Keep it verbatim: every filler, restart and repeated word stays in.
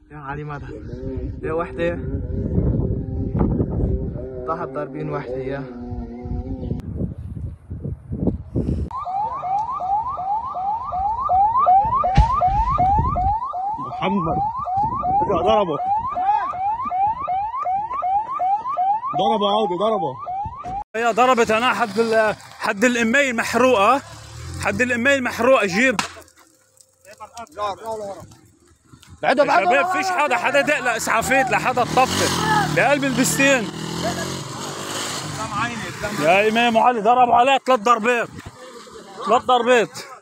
يا علي مدى يا وحدة طاحت ضاربين وحدة يا محمد ضربه ضربه عودي ضربه يا ضربت انا حد ال... حد الامية المحروقة حد الامية المحروقة جيب بعده بعده شباب فيش حدا حدا دق اسعافات لحدا تطفي بقلب البستين يا امام علي ضربوا عليه ثلاث ضربات ثلاث ضربات